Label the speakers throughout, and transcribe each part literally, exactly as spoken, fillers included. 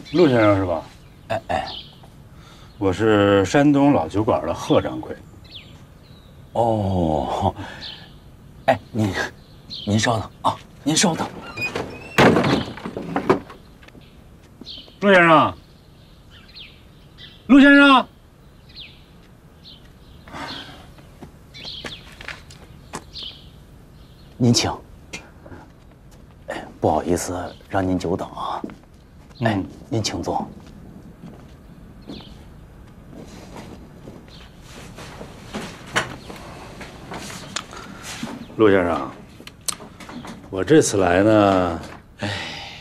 Speaker 1: 陆先生是吧？
Speaker 2: 哎哎，
Speaker 1: 我是山东老酒馆的贺掌柜。
Speaker 2: 哦，哎，您您稍等啊，您稍等。
Speaker 1: 陆先生，陆先生，
Speaker 2: 您请。哎，不好意思让您久等啊。哎，
Speaker 1: 嗯，
Speaker 2: 您请坐。
Speaker 1: 陆先生，我这次来呢，哎，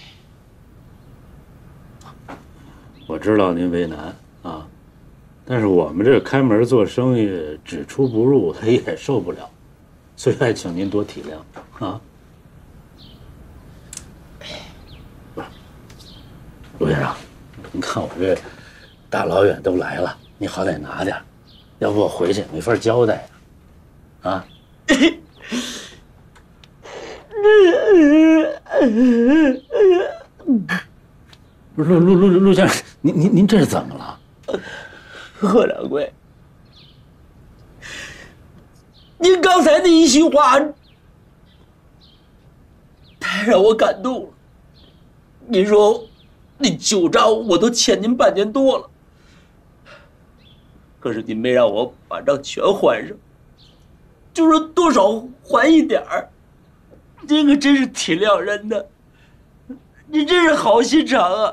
Speaker 1: 我知道您为难啊，但是我们这开门做生意，只出不入，他也受不了，所以还请您多体谅啊。不是，陆先生，您看我这大老远都来了，你好歹拿点，要不我回去没法交代啊。不是陆陆陆陆先生，您您您这是怎么了？
Speaker 3: 贺掌柜，您刚才那一席话太让我感动了。您说那酒账我都欠您半年多了，可是您没让我把账全还上，就说多少还一点儿。您可真是挺谅人的，您真是好心肠啊！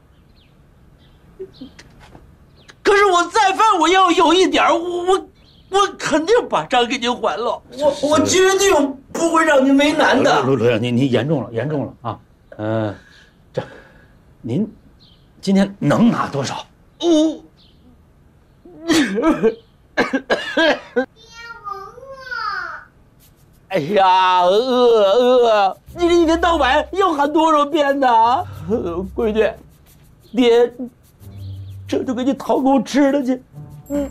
Speaker 3: 可是我再犯，我要有一点，我我我肯定把账给您还了，我我绝对不会让您为难的。
Speaker 1: 陆陆先生，您您严重了，严重了啊！呃，这，您今天能拿多少？
Speaker 3: 哦，哎呀，饿饿！你这一天到晚要喊多少遍呢？呃，闺女，爹，这就给你讨口吃的去。嗯，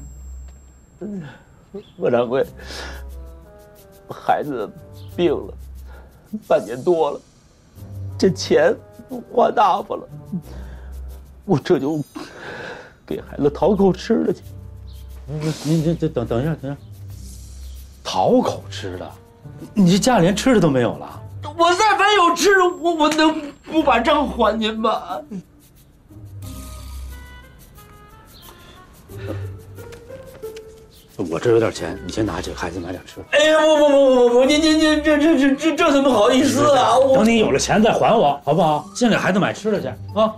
Speaker 3: 贺掌柜，孩子病了，半年多了，这钱花大发了，我这就给孩子讨口吃的去。
Speaker 1: 您您这等等一下，等一下，讨口吃的。你这家里连吃的都没有了？
Speaker 3: 我再凡有吃的，我我能不把账还您吗？
Speaker 1: 我这有点钱，你先拿去，孩子买点吃的。
Speaker 3: 哎呀，不不不不不，您您您这这这这这怎么好意思啊？我
Speaker 1: 等你有了钱再还我，好不好？先给孩子买吃的去啊！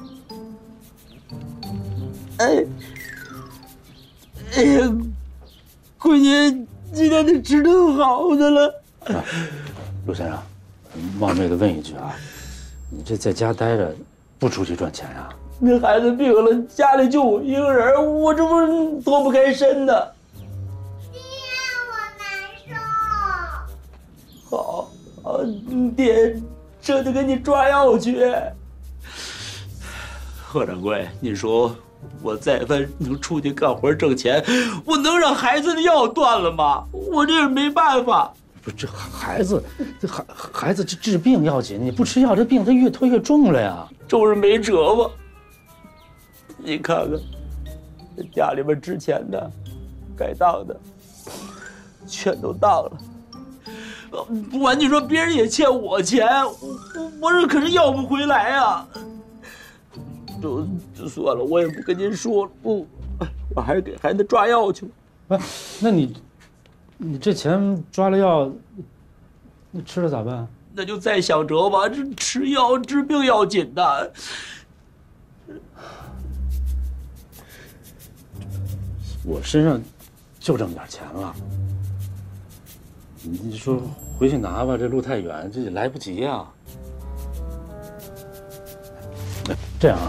Speaker 3: 哎，哎呀，闺女，今天这吃顿好的了。
Speaker 1: 啊，陆先生，冒昧的问一句啊，你这在家待着，不出去赚钱呀？
Speaker 3: 那孩子病了，家里就我一个人，我这不是脱不开身的。
Speaker 4: 爹，我难受。
Speaker 3: 好，啊，爹，这就给你抓药去。贺掌柜，你说我再番能出去干活挣钱，我能让孩子的药断了吗？我这也没办法。
Speaker 1: 不是这孩子，这孩孩子这治病要紧，你不吃药，这病他越拖越重了呀。
Speaker 3: 就是没辙吧？你看看，这家里边值钱的、该当的，全都当了。呃不管你说别人也欠我钱，我我这可是要不回来啊。就就算了，我也不跟您说了，不，我还是给孩子抓药去吧。
Speaker 1: 哎，那你，你这钱抓了药，那吃了咋办？
Speaker 3: 那就再想辙吧，这吃药治病要紧的。
Speaker 1: 我身上就这么点钱了，你说回去拿吧，这路太远，这也来不及呀。这样啊，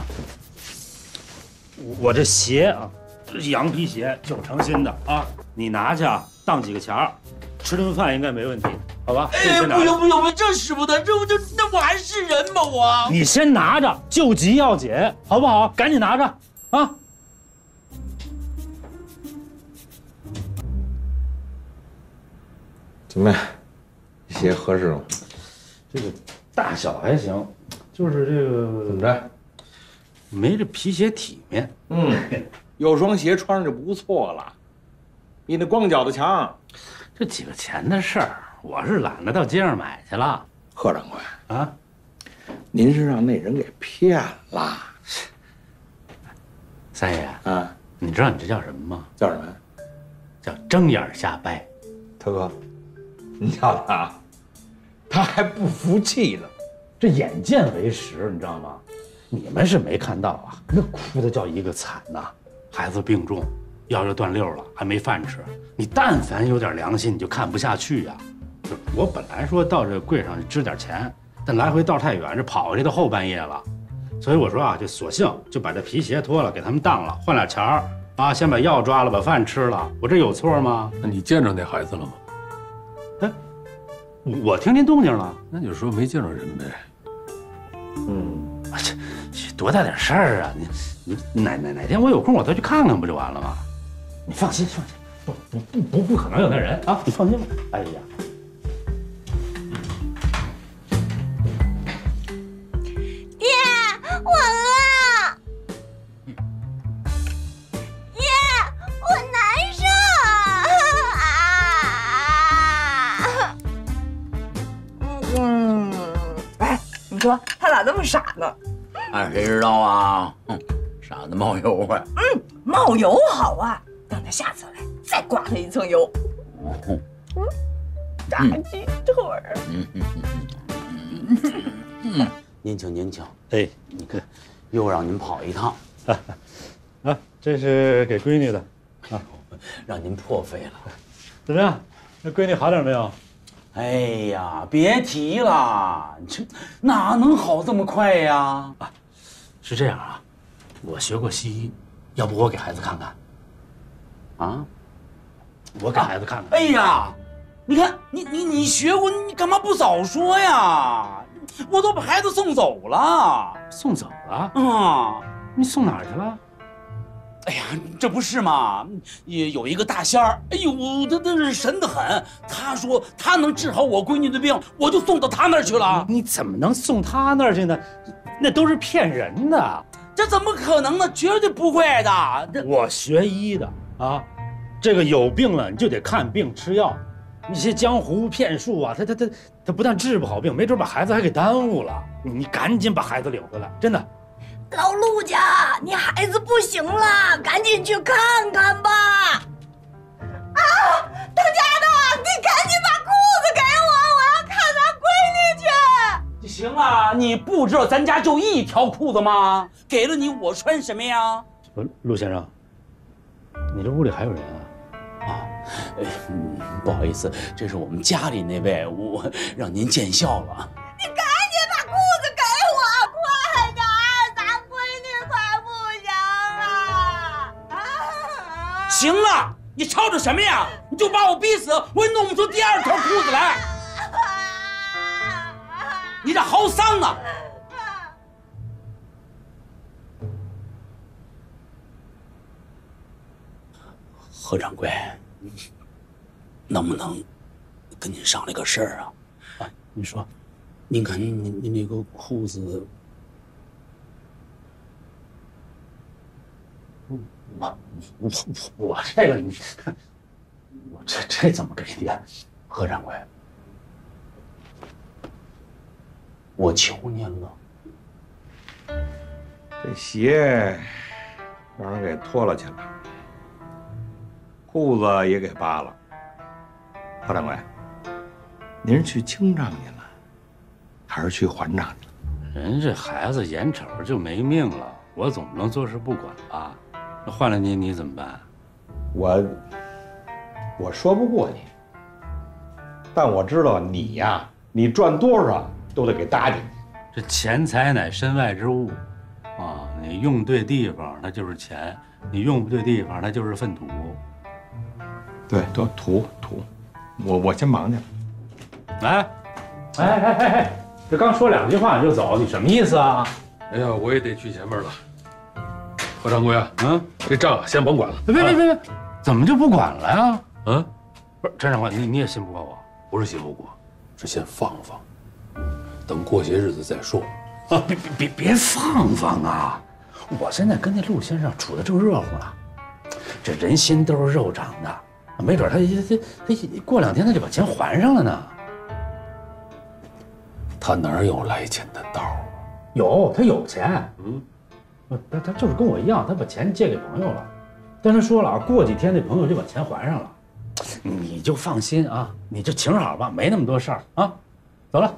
Speaker 1: 我这鞋啊，这是羊皮鞋，九成新的啊，你拿去啊，当几个钱儿，吃顿饭应该没问题，好吧？
Speaker 3: 哎，不行不行不行，这使不得，这我就那我还是人吗我？
Speaker 1: 你先拿着，救急要紧，好不好？赶紧拿着啊！
Speaker 5: 怎么样？鞋合适吗？
Speaker 1: 这个大小还行，就是这个
Speaker 5: 怎么着？
Speaker 1: 没这皮鞋体面。
Speaker 5: 嗯，有双鞋穿上就不错了，比那光脚的强。
Speaker 1: 这几个钱的事儿，我是懒得到街上买去了。
Speaker 5: 贺掌柜
Speaker 1: 啊，
Speaker 5: 您是让那人给骗了？
Speaker 1: 三爷
Speaker 5: 啊，
Speaker 1: 你知道你这叫什么吗？
Speaker 5: 叫什么？
Speaker 1: 叫睁眼瞎掰。
Speaker 5: 特哥，你瞧他，他还不服气呢。
Speaker 1: 这眼见为实，你知道吗？你们是没看到啊，那哭的叫一个惨呐！孩子病重，腰又断溜了，还没饭吃。你但凡有点良心，你就看不下去呀。就我本来说到这柜上去支点钱，但来回道太远，这跑回去都后半夜了。所以我说啊，就索性就把这皮鞋脱了，给他们当了，换俩钱儿啊，先把药抓了，把饭吃了。我这有错吗？
Speaker 6: 那你见着那孩子了吗？
Speaker 1: 哎，我听见动静了。
Speaker 6: 那就说没见着人呗。
Speaker 5: 嗯，
Speaker 1: 这这多大点事儿啊！你你哪哪哪天我有空我再去看看不就完了吗？你放心放心，不不不不不可能有那人啊！你放心吧。哎呀，
Speaker 4: 爹，我饿。爹，我难受啊！
Speaker 7: 嗯，哎，你说他咋这么傻呢？
Speaker 3: 俺谁知道啊？哼，傻子冒油啊！
Speaker 7: 嗯，冒油好啊，等他下次来再刮他一层油。
Speaker 3: 嗯，
Speaker 7: 炸鸡腿儿。
Speaker 3: 嗯嗯嗯嗯，
Speaker 2: 您请您请，
Speaker 1: 哎，
Speaker 2: 你看，又让您跑一趟，
Speaker 1: 啊，这是给闺女的，
Speaker 2: 让您破费了。
Speaker 1: 怎么样？那闺女好点没有？
Speaker 2: 哎呀，别提了，这哪能好这么快呀？
Speaker 1: 啊，是这样啊，我学过西医，要不我给孩子看看？
Speaker 2: 啊，
Speaker 1: 我给孩子看看。
Speaker 2: 哎呀，你看你你你学过，你干嘛不早说呀？我都把孩子送走了。
Speaker 1: 送走了？
Speaker 2: 啊，
Speaker 1: 你送哪儿去了？
Speaker 2: 哎呀，这不是嘛？也有一个大仙儿，哎呦，他真是神得很。他说他能治好我闺女的病，我就送到他那儿去了。
Speaker 1: 你怎么能送他那儿去呢？那都是骗人的。
Speaker 2: 这怎么可能呢？绝对不会的。这
Speaker 1: 我学医的啊，这个有病了你就得看病吃药，那些江湖骗术啊，他他他他不但治不好病，没准把孩子还给耽误了。你你赶紧把孩子领回来，真的。
Speaker 7: 老陆家，你孩子不行了，赶紧去看看吧。啊，当家的，你赶紧把裤子给我，我要看咱闺女去。
Speaker 2: 行啊，你不知道咱家就一条裤子吗？给了你，我穿什么呀？
Speaker 1: 不，陆先生，你这屋里还有人啊？
Speaker 2: 啊，哎，嗯，不好意思，这是我们家里那位，我让您见笑了。
Speaker 7: 你赶紧把裤子给我，快点，咱闺女快不行了。啊！
Speaker 2: 行了，你吵吵什么呀？你就把我逼死，我也弄不出第二条裤子来。你这好丧啊！何掌柜，能不能跟您商量个事儿啊？
Speaker 1: 啊，你说，
Speaker 2: 您看您您那个裤子，
Speaker 1: 我我我我这个你，我这这怎么给你啊？
Speaker 2: 何掌柜，我求您了。
Speaker 5: 这鞋让人给脱了去了，裤子也给扒了。何掌柜，您是去清账去了，还是去还账去了？
Speaker 1: 人这孩子眼瞅着就没命了，我总不能坐视不管吧？那换了你，你怎么办？
Speaker 5: 我我说不过你，但我知道你呀，你赚多少都得给搭进去。
Speaker 1: 这钱财乃身外之物，啊，你用对地方它就是钱，你用不对地方它就是粪土。
Speaker 5: 对，都土土，我我先忙去了。
Speaker 1: 哎，哎哎哎哎，这刚说两句话你就走，你什么意思啊？
Speaker 6: 哎呀，我也得去前面了。何掌柜啊，
Speaker 1: 嗯，
Speaker 6: 这账啊先甭管了。
Speaker 1: 别别别别别，怎么就不管了呀？
Speaker 6: 嗯，
Speaker 1: 不是陈长官，你你也信不过我？
Speaker 6: 不是信不过，是先放放，等过些日子再说。
Speaker 1: 啊，别别别别放放啊！ 我现在跟那陆先生处的正热乎呢，这人心都是肉长的，没准他他他过两天他就把钱还上了呢。
Speaker 6: 他哪有来钱的道啊？
Speaker 1: 有，他有钱。
Speaker 6: 嗯，
Speaker 1: 他他就是跟我一样，他把钱借给朋友了，但他说了啊，过几天那朋友就把钱还上了。你就放心啊，你就请好吧，没那么多事儿啊。走了。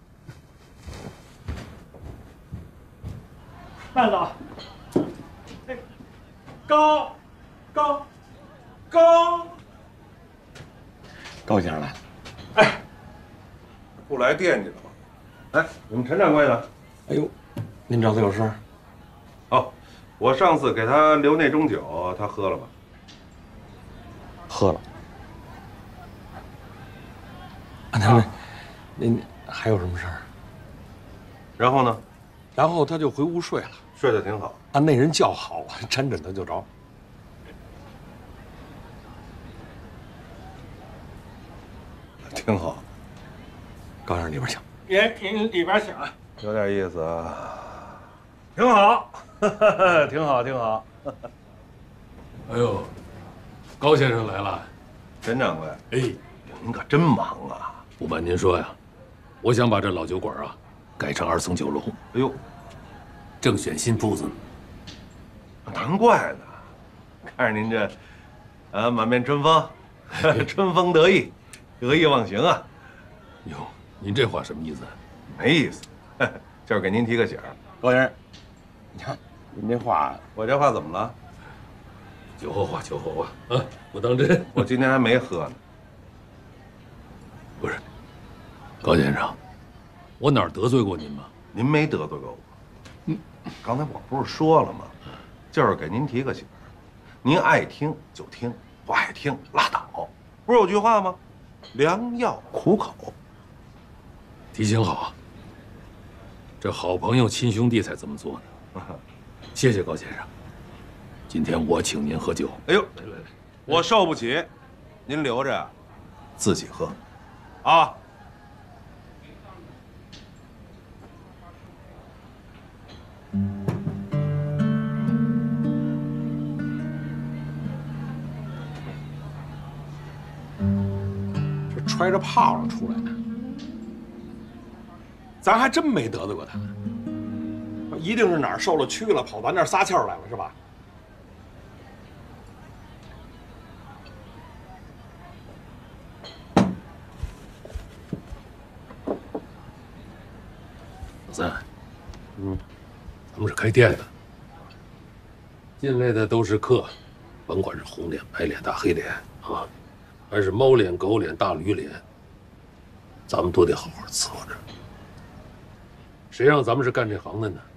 Speaker 5: 慢走。哎，高，高，高，
Speaker 6: 高先生来了。
Speaker 5: 哎，不来惦记了吗？哎，你们陈掌柜呢？
Speaker 6: 哎呦，您找他有事？
Speaker 5: 哦，我上次给他留那盅酒，他喝了吗？
Speaker 6: 喝了。啊，那那您还有什么事儿？
Speaker 5: 然后呢？
Speaker 6: 然后他就回屋睡了，
Speaker 5: 睡得挺好。
Speaker 6: 啊，那人觉好啊，沾枕头就着。
Speaker 5: 挺好。
Speaker 6: 高先生里边请。
Speaker 5: 您您里边请，有点意思啊。挺好，挺好，挺好。
Speaker 6: 哎呦，高先生来了。
Speaker 5: 陈掌柜，
Speaker 6: 哎，
Speaker 5: 您可真忙啊！
Speaker 6: 不瞒您说呀，我想把这老酒馆啊改成二层酒楼。
Speaker 5: 哎呦，
Speaker 6: 正选新铺子呢。
Speaker 5: 难怪呢，看着您这，啊，满面春风，春风得意，得意忘形啊！
Speaker 6: 哟，您这话什么意思？
Speaker 5: 没意思，就是给您提个醒儿。
Speaker 6: 高先生，你看您这话，
Speaker 5: 我这话怎么了？
Speaker 6: 酒后话，酒后话啊，不当真。
Speaker 5: 我今天还没喝呢。
Speaker 6: 不是，高先生，我哪儿得罪过您吗？
Speaker 5: 您没得罪过我。嗯，刚才我不是说了吗？就是给您提个醒儿，您爱听就听，不爱听拉倒。不是有句话吗？良药苦口。
Speaker 6: 提醒好啊，这好朋友、亲兄弟才这么做呢。谢谢高先生，今天我请您喝酒。
Speaker 5: 哎呦，来来来，我受不起，您留着呀，自己喝，啊。
Speaker 6: 这揣着炮仗出来的，咱还真没得罪过他。一定是哪儿受了屈了，跑咱这儿撒气儿来了，是吧？老三，嗯，咱们是开店的，进来的都是客，甭管是红脸、白脸、大黑脸啊，还是猫脸、狗脸、大驴脸，咱们都得好好伺候着。谁让咱们是干这行的呢？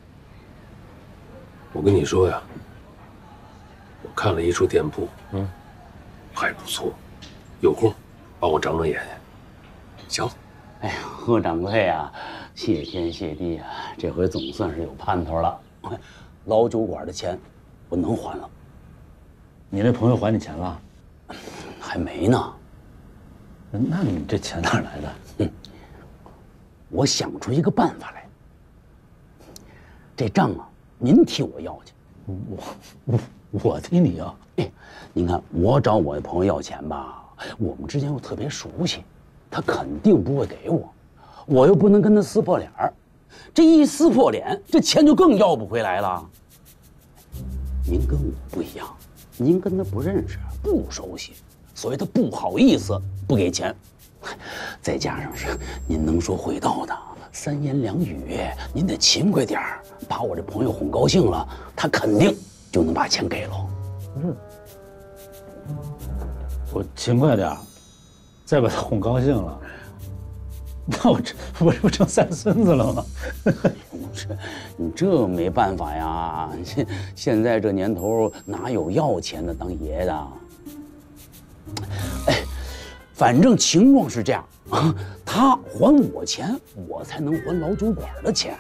Speaker 6: 我跟你说呀，我看了一处店铺，嗯，还不错，有空帮我长长眼眼。行。
Speaker 2: 哎呀，贺掌柜啊，谢天谢地啊，这回总算是有盼头了。老酒馆的钱我能还了。
Speaker 1: 你那朋友还你钱了？
Speaker 2: 还没呢。
Speaker 1: 那你这钱哪来的？
Speaker 2: 嗯，我想出一个办法来。这账啊，您替我要去。
Speaker 1: 我我我替你要？
Speaker 2: 哎，您看我找我的朋友要钱吧，我们之间又特别熟悉，他肯定不会给我，我又不能跟他撕破脸儿，这一撕破脸，这钱就更要不回来了。您跟我不一样，您跟他不认识，不熟悉，所以他不好意思不给钱。再加上是您能说会道的，三言两语，您得勤快点儿，把我这朋友哄高兴了，他肯定就能把钱给了。
Speaker 1: 不是，我勤快点儿，再把他哄高兴了，那我这我这不成三孙子了吗？
Speaker 2: 这你这没办法呀，现现在这年头哪有要钱的当爷的？哎，反正情况是这样啊，他还我钱，我才能还老酒馆的钱。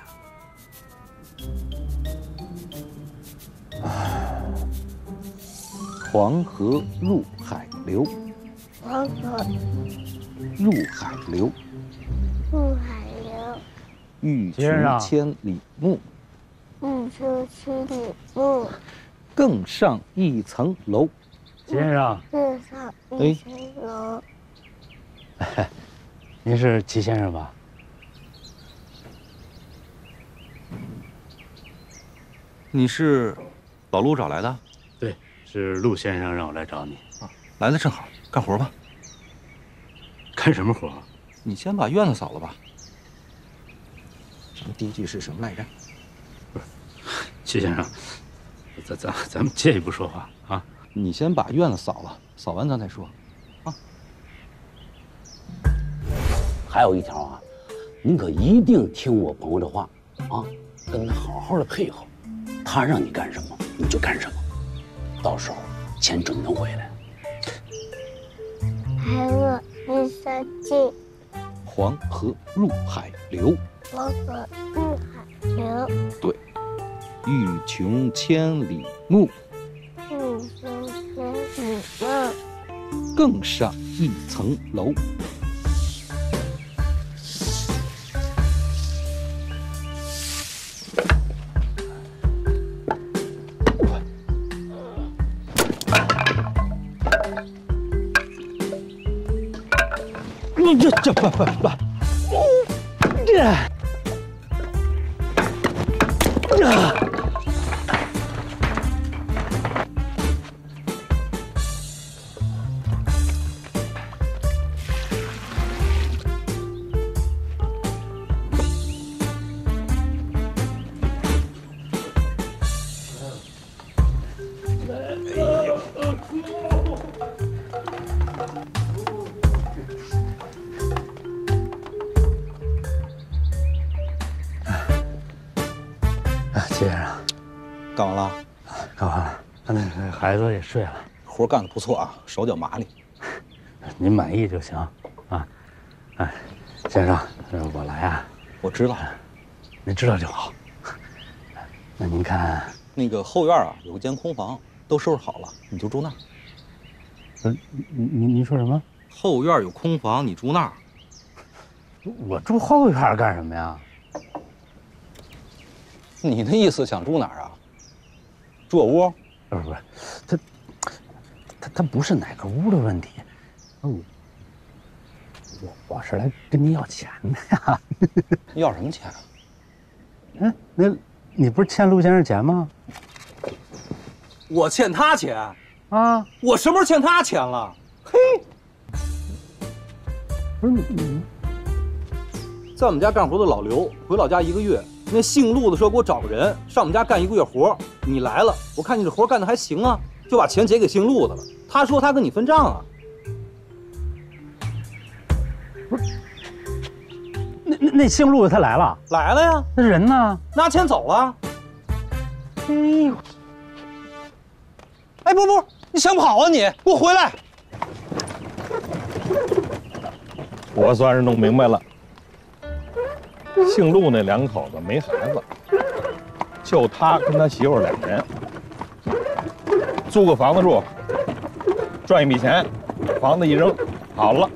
Speaker 8: 黄河入海流，
Speaker 4: 黄河
Speaker 8: 入海流，
Speaker 4: 入海流，
Speaker 8: 欲
Speaker 1: 先生
Speaker 8: 穷千里目，
Speaker 4: 一车七里路，
Speaker 8: 更上一层楼。
Speaker 1: 先生，
Speaker 4: 更上一层楼。
Speaker 1: 您是齐先生吧？
Speaker 8: 你是老陆找来的？
Speaker 1: 对，是陆先生让我来找你。
Speaker 8: 啊，来的正好，干活吧。
Speaker 1: 干什么活？
Speaker 8: 你先把院子扫了吧。第一句是什么来着？
Speaker 1: 齐先生，咱咱咱们借一步说话啊。
Speaker 8: 你先把院子扫了，扫完咱再说。啊。
Speaker 2: 还有一条啊，您可一定听我朋友的话啊，跟他好好的配合，他让你干什么你就干什么，到时候钱准能回来。
Speaker 4: 海乐一三进，
Speaker 8: 黄河入海流。
Speaker 4: 黄河入海流。
Speaker 8: 对，欲穷千里目，
Speaker 4: 欲穷千里目，
Speaker 8: 更上一层楼。
Speaker 2: 你这这不不不，这这。
Speaker 1: 齐先生，
Speaker 8: 干完了？
Speaker 1: 干完了，那个孩子也睡了。
Speaker 8: 活干得不错啊，手脚麻利。
Speaker 1: 您满意就行啊。哎，先生，我来啊。
Speaker 8: 我知道，
Speaker 1: 您知道就好。那您看，
Speaker 8: 那个后院啊有间空房，都收拾好了，你就住那儿。
Speaker 1: 嗯，您您您说什么？
Speaker 8: 后院有空房，你住那儿。
Speaker 1: 我住后院干什么呀？
Speaker 8: 你的意思想住哪儿啊？住我屋？
Speaker 1: 不是不是，他他他不是哪个屋的问题，我我我是来跟您要钱的呀。
Speaker 8: 要什么钱啊？
Speaker 1: 嗯，那你不是欠陆先生钱吗？
Speaker 8: 我欠他钱
Speaker 1: 啊？
Speaker 8: 我什么时候欠他钱了？嘿，
Speaker 1: 不是你，
Speaker 8: 在我们家干活的老刘回老家一个月。那姓陆的说给我找个人上我们家干一个月活，你来了，我看你这活干的还行啊，就把钱结给姓陆的了。他说他跟你分账啊。
Speaker 1: 不是，那那那姓陆的他来了？
Speaker 8: 来了呀。
Speaker 1: 那人呢？
Speaker 8: 拿钱走了。
Speaker 1: 哎呦，
Speaker 8: 哎不不，你想跑啊你？给我回来！
Speaker 5: 我算是弄明白了。姓陆那两口子没孩子，就他跟他媳妇儿两人，租个房子住，赚一笔钱，房子一扔，好了，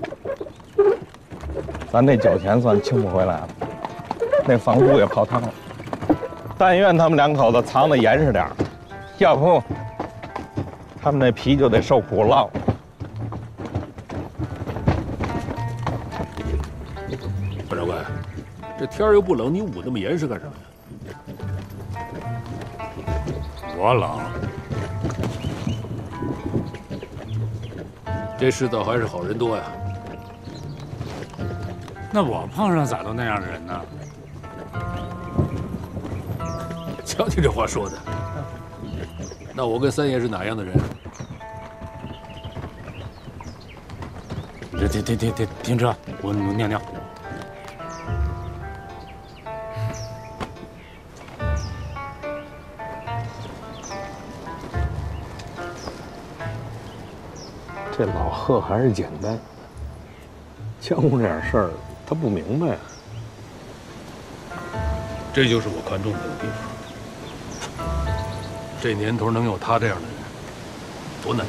Speaker 5: 咱这脚钱算清不回来了，那房租也泡汤了。但愿他们两口子藏得严实点儿，要不他们那皮就得受苦烙。
Speaker 6: 范长官。这天又不冷，你捂那么严实干什么呀？
Speaker 1: 我冷。
Speaker 6: 这世道还是好人多呀。
Speaker 1: 那我碰上咋都那样的人呢？
Speaker 6: 瞧你这话说的，那我跟三爷是哪样的人？
Speaker 1: 停停停停停停车！我我尿尿。
Speaker 6: 这老贺还是简单，江湖这点事儿他不明白啊。这就是我看中他的地方。这年头能有他这样的人，多难得。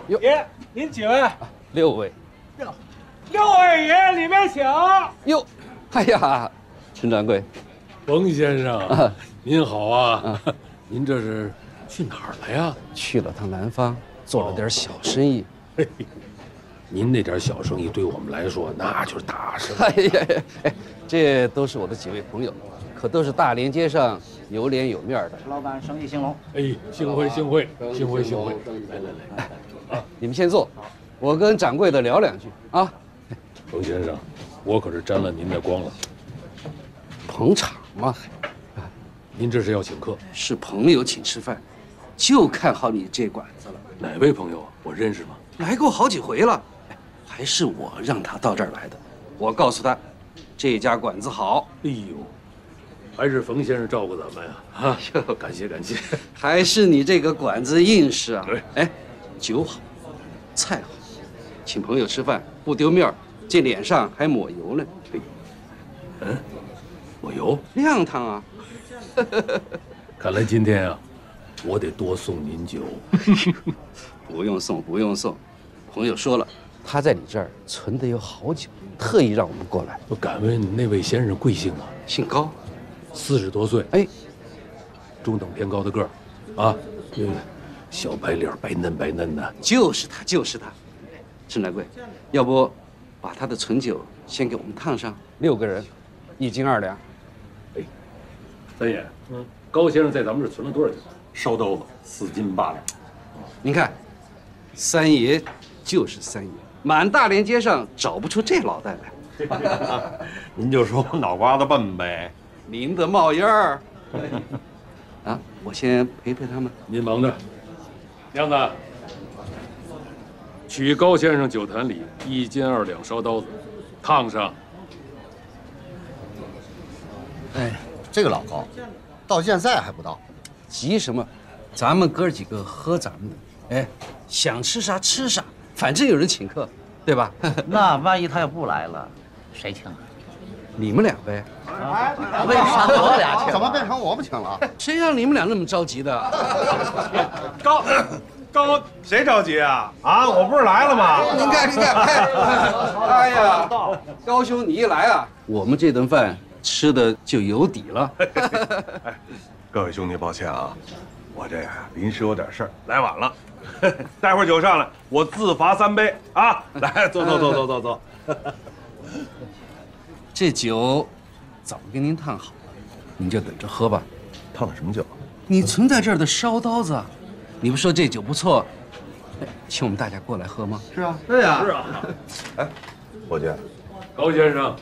Speaker 9: 爷，您几位？
Speaker 2: 六位。
Speaker 9: 六六位爷，里面请。
Speaker 2: 哟，哎呀，陈掌柜，
Speaker 6: 冯先生，您好啊！您这是去哪儿了呀？
Speaker 2: 去了趟南方，做了点小生意。
Speaker 6: 嘿，您那点小生意对我们来说那就是大生意。
Speaker 2: 哎呀，哎，这都是我的几位朋友，可都是大连街上有脸有面的。
Speaker 10: 老板生意兴隆。
Speaker 6: 哎，幸会幸会幸会幸会！来来来，
Speaker 2: 啊，你们先坐，我跟掌柜的聊两句啊。
Speaker 6: 冯先生，我可是沾了您的光了。
Speaker 2: 捧场嘛。
Speaker 6: 您这是要请客？
Speaker 2: 是朋友请吃饭，就看好你这馆子了。
Speaker 6: 哪位朋友啊？我认识吗？
Speaker 2: 来过好几回了，还是我让他到这儿来的。我告诉他，这家馆子好。
Speaker 6: 哎呦，还是冯先生照顾咱们呀！啊，感谢感谢。
Speaker 2: 还是你这个馆子硬实啊！哎，酒好，菜好，请朋友吃饭不丢面儿，这脸上还抹油呢。
Speaker 6: 嗯，抹油？
Speaker 2: 亮堂啊！
Speaker 6: 看来今天啊，我得多送您酒。
Speaker 2: 不用送，不用送。朋友说了，他在你这儿存的有好酒，特意让我们过来。
Speaker 6: 我敢问那位先生贵姓啊？
Speaker 2: 姓高，
Speaker 6: 四十多岁，
Speaker 2: 哎，
Speaker 6: 中等偏高的个儿，啊，这个小白脸，白嫩白嫩的。
Speaker 2: 就是他，就是他。陈掌柜，要不把他的存酒先给我们烫上，六个人，一斤二两。
Speaker 6: 哎，三爷，嗯，高先生在咱们这存了多少斤？烧刀子四斤八两。
Speaker 2: 您看，三爷就是三爷，满大连街上找不出这老戴来。
Speaker 5: 您就说我脑瓜子笨呗。
Speaker 2: 您的冒烟儿。啊，我先陪陪他们。
Speaker 6: 您忙着。娘子，取高先生酒坛里一斤二两烧刀子，烫上。
Speaker 10: 哎，这个老高，到现在还不到。
Speaker 2: 急什么？咱们哥几个喝咱们的。哎，想吃啥吃啥，反正有人请客，对吧？
Speaker 10: 那万一他要不来了，谁请啊？
Speaker 2: 你们俩呗。
Speaker 10: 为啥我俩请？怎么变成我们请了？
Speaker 2: 谁让你们俩那么着急的？
Speaker 5: 高高，谁着急啊？啊，我不是来了吗？
Speaker 2: 您看，您看，哎呀，高兄你一来啊，我们这顿饭吃的就有底了。
Speaker 5: 哎，各位兄弟，抱歉啊，我这呀临时有点事儿，来晚了。待会儿酒上来，我自罚三杯啊！来，坐坐坐坐坐坐。
Speaker 2: 这酒早给您烫好了，您就等着喝吧。
Speaker 5: 烫的什么酒？
Speaker 2: 你存在这儿的烧刀子，你不说这酒不错，请我们大家过来喝吗？
Speaker 10: 是啊，
Speaker 5: 对呀，是啊。哎，伙计，
Speaker 6: 高先生，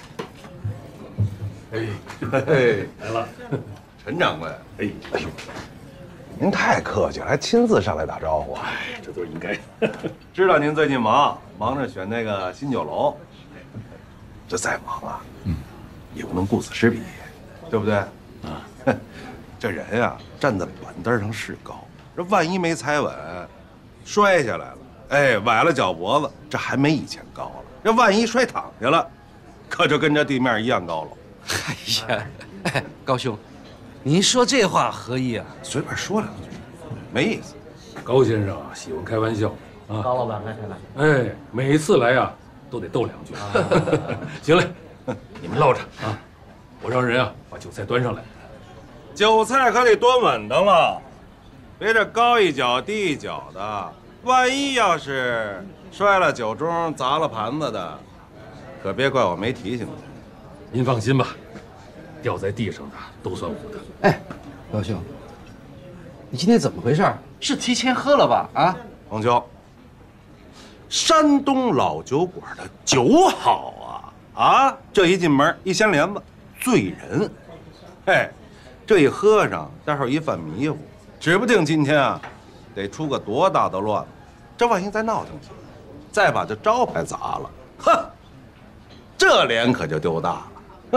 Speaker 5: 哎，嘿，
Speaker 6: 来了。
Speaker 5: 陈掌柜，哎，哎呦，您太客气了，还亲自上来打招呼。
Speaker 6: 哎，这都是应该。
Speaker 5: 知道您最近忙，忙着选那个新酒楼。这再忙啊，嗯，也不能顾此失彼，对不对？啊，这人呀，站在板凳上是高，这万一没踩稳，摔下来了，哎，崴了脚脖子，这还没以前高了。这万一摔躺下了，可就跟这地面一样高了。
Speaker 2: 哎呀，哎，高兄，您说这话何意啊？
Speaker 5: 随便说两句，没意思。
Speaker 6: 高先生啊，喜欢开玩笑啊。
Speaker 10: 高老板开开来。
Speaker 6: 哎，每次来呀，都得逗两句。行嘞，你们唠着啊，我让人啊把酒菜端上来。
Speaker 5: 酒菜可得端稳当了，别这高一脚低一脚的，万一要是摔了酒盅砸了盘子的，可别怪我没提醒你。
Speaker 6: 您放心吧，掉在地上的都算我的。
Speaker 2: 哎，高兄，你今天怎么回事？是提前喝了吧？啊，
Speaker 5: 黄秋，山东老酒馆的酒好啊啊！这一进门一掀帘子，醉人。嘿，这一喝上，待会儿一犯迷糊，指不定今天啊，得出个多大的乱子。这万一再闹腾起来，再把这招牌砸了，哼，这脸可就丢大了。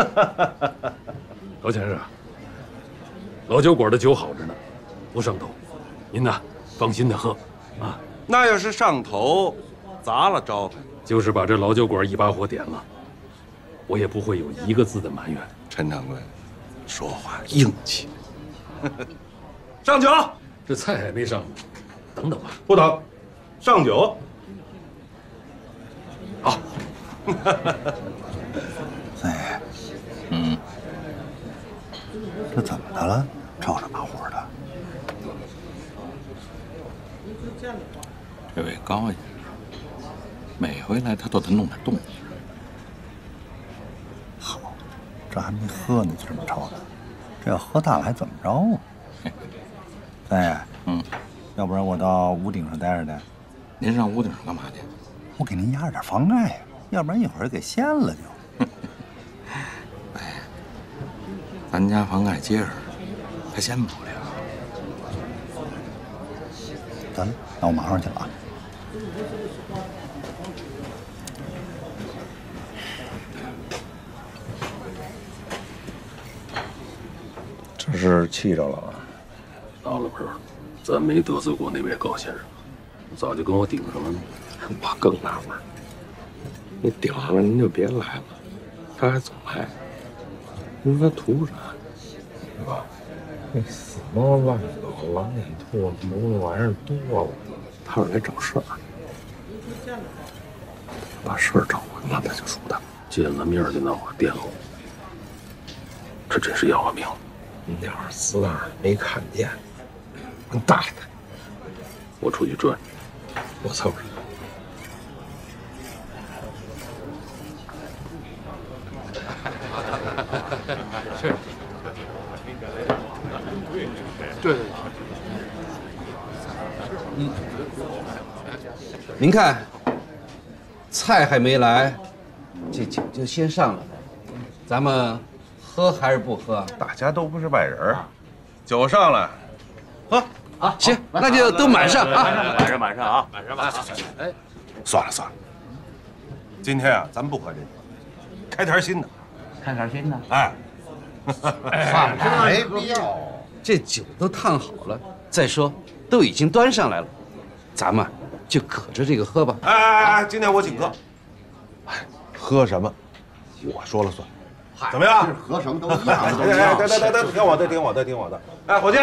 Speaker 6: 高先生，老酒馆的酒好着呢，不上头。您呐，放心的喝，啊。
Speaker 5: 那要是上头，砸了招牌，
Speaker 6: 就是把这老酒馆一把火点了，我也不会有一个字的埋怨。
Speaker 5: 陈掌柜，说话硬气。上酒，
Speaker 6: 这菜还没上呢，等等吧。
Speaker 5: 不等， 上酒。好。
Speaker 10: 三爷，嗯，这怎么的了？吵吵把火的。
Speaker 11: 这位高爷，每回来他都得弄点动静。
Speaker 10: 好，这还没喝呢，就这么吵的。这要喝大了还怎么着啊？三爷，
Speaker 11: 嗯，
Speaker 10: 要不然我到屋顶上待着去。
Speaker 11: 您上屋顶上干嘛去？
Speaker 10: 我给您压着点房盖呀，要不然一会儿给掀了就。
Speaker 11: 哎，咱家房盖结实，他掀不了。
Speaker 10: 得了，那我马上去了啊。
Speaker 5: 这是气着了吧？
Speaker 6: 老了辈儿，咱没得罪过那位高先生，早就跟我顶上了呢。
Speaker 11: 我更纳闷，你顶上了您就别来了，他还总来，您说他图啥？
Speaker 12: 是吧？那死猫烂狗、狼眼兔子那玩意儿多了，
Speaker 11: 他是来找事儿，把事儿找完了他就输他。
Speaker 6: 见了面就拿我颠我，这真是要我命！
Speaker 12: 那会儿死哪儿没看见？滚大爷的！
Speaker 6: 我出去转，
Speaker 12: 我凑合。
Speaker 6: 是。对对对。
Speaker 8: 嗯。您看，菜还没来，这酒就先上了，咱们喝还是不喝？
Speaker 5: 大家都不是外人，酒上来，喝。
Speaker 8: 啊，行，那就都满上啊！
Speaker 5: 满上满上啊！满上满上。哎，算了算了，今天啊，咱不喝这酒，开坛新的。
Speaker 2: 开坛新的？
Speaker 5: 哎，
Speaker 8: 算了，没必要。这酒都烫好了，再说都已经端上来了，咱们就搁着这个喝吧。
Speaker 5: 哎哎哎，今天我请客。哎，喝什么，我说了算。怎么样？
Speaker 10: 喝什么都一
Speaker 5: 哎
Speaker 10: 样。
Speaker 5: 哎，得得得得，听我的，听我的，听我的。哎，伙计，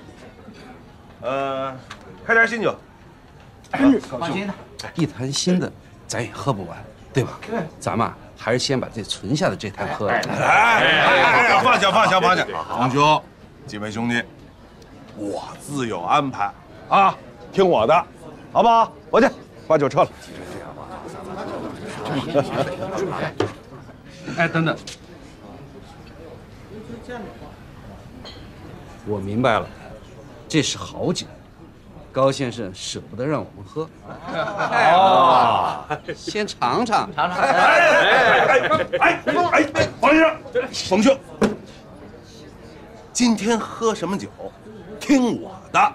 Speaker 5: 呃，开点新酒。
Speaker 8: 放心的，一坛新的咱也喝不完，对吧？咱们还是先把这存下的这坛喝了。
Speaker 5: 哎哎哎，放下放下放下，红兄，几位兄弟，我自有安排啊，听我的，好不好？伙计，把酒撤了。
Speaker 8: 哎，等等，我明白了，这是好酒，高先生舍不得让我们喝。哦，先尝尝，尝尝。哎哎
Speaker 5: 哎哎哎哎，黄先生，冯兄，今天喝什么酒，听我的。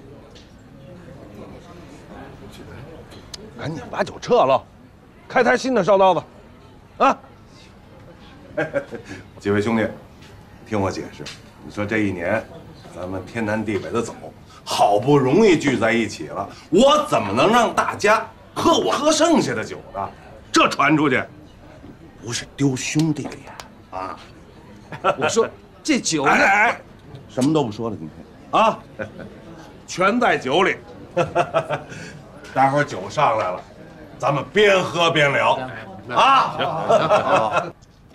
Speaker 5: 赶紧把酒撤了，开坛新的烧刀子，啊！几位兄弟，听我解释。你说这一年，咱们天南地北的走，好不容易聚在一起了，我怎么能让大家喝我喝剩下的酒呢？这传出去，不是丢兄弟脸啊！
Speaker 8: 我说这酒呢？
Speaker 5: 哎哎，什么都不说了，今天啊，全在酒里。待会儿酒上来了，咱们边喝边聊啊！行。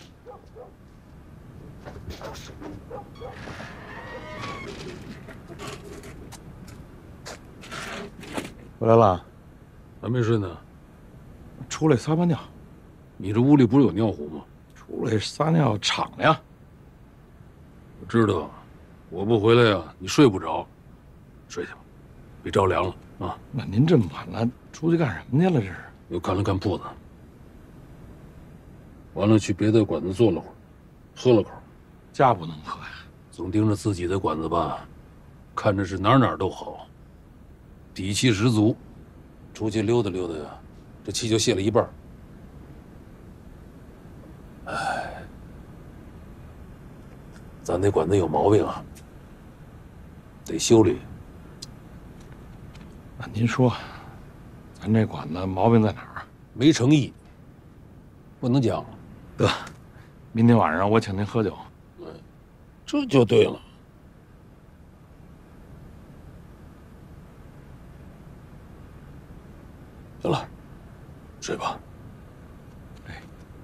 Speaker 12: 回来了，
Speaker 6: 还没睡呢。
Speaker 12: 出来撒把尿。
Speaker 6: 你这屋里不是有尿壶吗？
Speaker 12: 出来撒尿敞亮。
Speaker 6: 我知道，我不回来呀，你睡不着。睡去吧，别着凉了啊。
Speaker 12: 那您这么晚了，出去干什么去了？这是？
Speaker 6: 又看了看铺子，完了去别的馆子坐了会儿，喝了口。
Speaker 12: 家不能喝呀。
Speaker 6: 总盯着自己的馆子吧，看着是哪哪都好，底气十足。出去溜达溜达呀，这气就泄了一半。哎，咱那馆子有毛病啊，得修理。
Speaker 12: 那您说，咱这馆子毛病在哪儿？
Speaker 6: 没诚意，不能讲。
Speaker 12: 得，明天晚上我请您喝酒。
Speaker 6: 嗯，这就对了。 睡吧。
Speaker 11: 哎。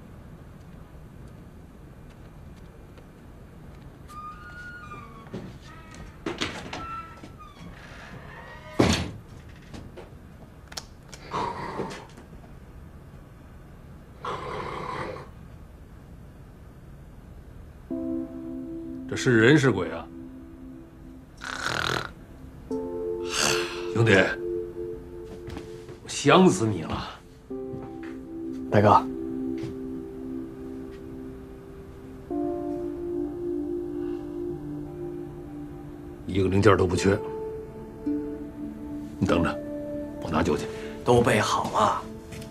Speaker 6: 这是人是鬼啊？兄弟，我想死你了。
Speaker 3: 大哥，
Speaker 6: 一个零件都不缺。你等着，我拿酒去。
Speaker 3: 都备好了。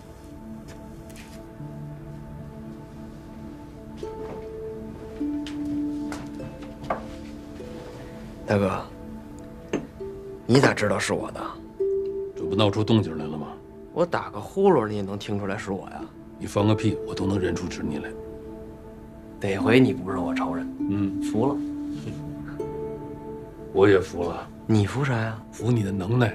Speaker 3: 大哥，你咋知道是我的？
Speaker 6: 这不闹出动静来了吗？
Speaker 3: 我打个呼噜，你也能听出来是我呀？
Speaker 6: 你放个屁，我都能认出是你来。
Speaker 3: 得亏你不是我仇人，
Speaker 6: 嗯，
Speaker 3: 服了。
Speaker 6: 我也服了。
Speaker 3: 你服啥呀？
Speaker 6: 服你的能耐。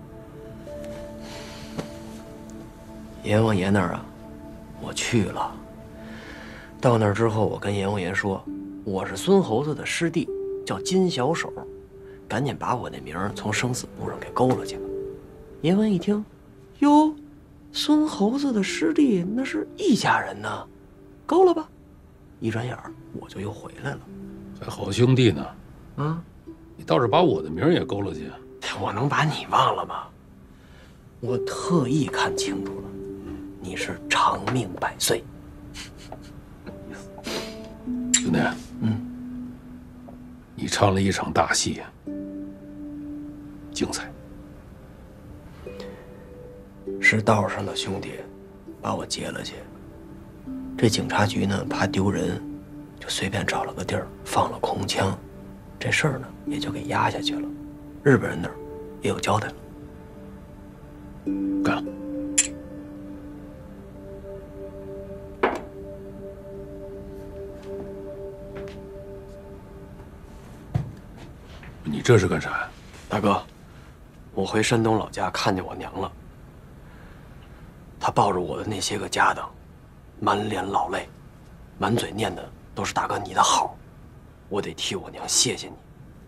Speaker 3: 阎王爷那儿啊，我去了。到那儿之后，我跟阎王爷说，我是孙猴子的师弟，叫金小手，赶紧把我那名儿从生死簿上给勾了去吧。阎王一听，哟，孙猴子的师弟那是一家人呢，勾了吧。一转眼儿我就又回来了。
Speaker 6: 还好兄弟呢。
Speaker 3: 啊，
Speaker 6: 你倒是把我的名儿也勾了去。
Speaker 3: 我能把你忘了吗？我特意看清楚了，你是长命百岁。
Speaker 6: 兄弟，
Speaker 3: 嗯，
Speaker 6: 你唱了一场大戏，精彩。
Speaker 3: 是道上的兄弟把我接了去，这警察局呢怕丢人，就随便找了个地儿放了空枪，这事儿呢也就给压下去了。日本人那儿也有交代了。
Speaker 6: 干了。你这是干啥呀？
Speaker 3: 大哥，我回山东老家看见我娘了，她抱着我的那些个家当，满脸老泪，满嘴念的都是大哥你的好，我得替我娘谢谢你。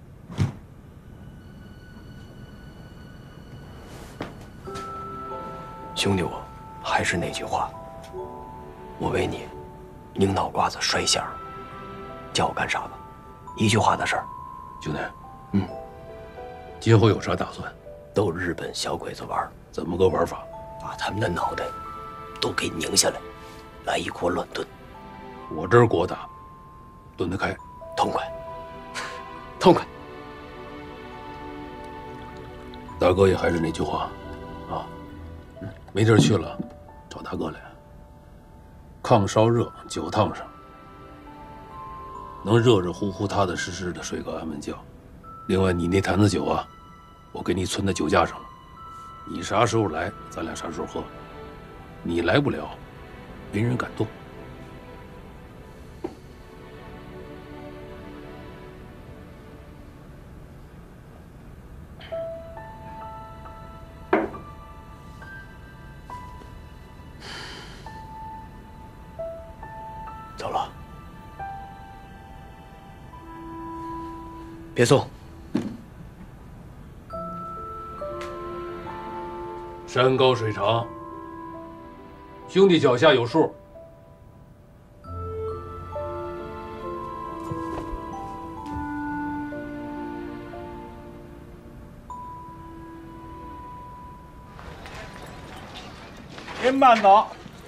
Speaker 3: 兄弟，我还是那句话，我为你拧脑瓜子摔响，叫我干啥吧？一句话的事儿。
Speaker 6: 兄弟，
Speaker 3: 嗯，
Speaker 6: 今后有啥打算？
Speaker 3: 逗日本小鬼子玩。
Speaker 6: 怎么个玩法？
Speaker 3: 把他们的脑袋都给拧下来，来一锅乱炖。
Speaker 6: 我这儿给我打，炖得开，
Speaker 3: 痛快，痛快。
Speaker 6: 大哥也还是那句话，啊，没地儿去了，找大哥来。炕烧热，酒烫上，能热热乎乎、踏踏实实的睡个安稳觉。另外，你那坛子酒啊，我给你存在酒架上了。你啥时候来，咱俩啥时候喝。你来不了，没人敢动。
Speaker 3: 走了，别送。
Speaker 6: 山高水长，兄弟脚下有数。
Speaker 9: 您慢走。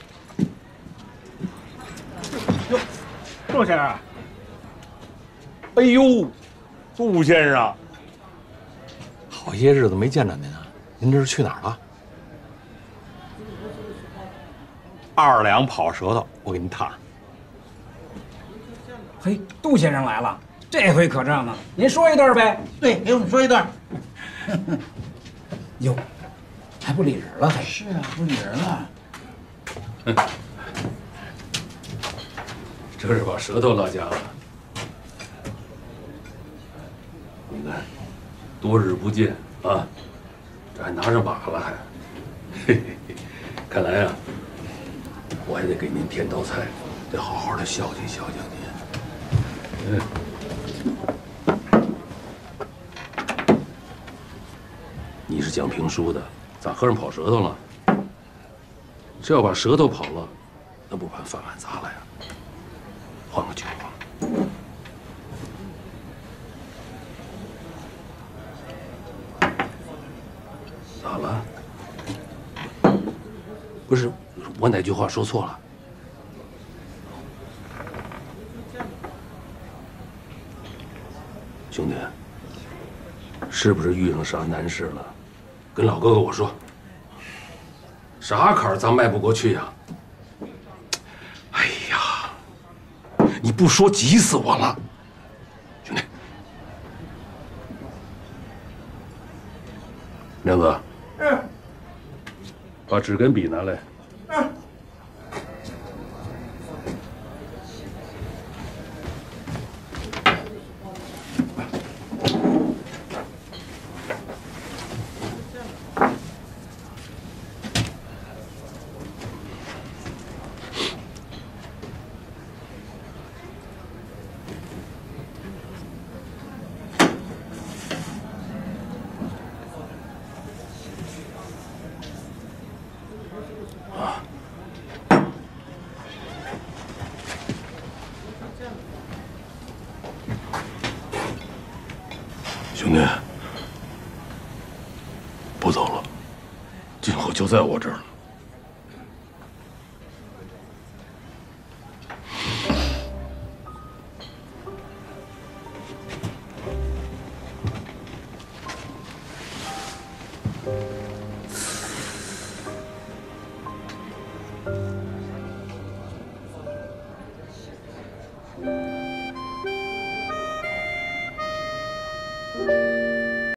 Speaker 9: 哟，杜先生。
Speaker 12: 哎呦，杜先生，好些日子没见着您啊！您这是去哪儿了？二两跑舌头，我给您烫上。
Speaker 13: 嘿，杜先生来了，这回可仗了。您说一段呗？
Speaker 14: 对，给我们说一段。
Speaker 13: 哟，还不理人了？还
Speaker 14: 是啊，不理人了。
Speaker 6: 这是把舌头落家了。你看，多日不见啊，这还拿着把了还。嘿嘿嘿，看来啊， 我还得给您添道菜，得好好的孝敬孝敬您。嗯，你是讲评书的，咋喝上跑舌头了？这要把舌头跑了，那不把饭碗砸了呀？换个酒吧。咋了？不是，我哪句话说错了？兄弟，是不是遇上啥难事了？跟老哥哥我说，啥坎儿咱迈不过去呀？哎呀，你不说急死我了，兄弟。梁子，
Speaker 9: 嗯，
Speaker 6: 把纸跟笔拿来。
Speaker 9: 嗯。
Speaker 6: 兄弟，不走了，今后就在我这儿了。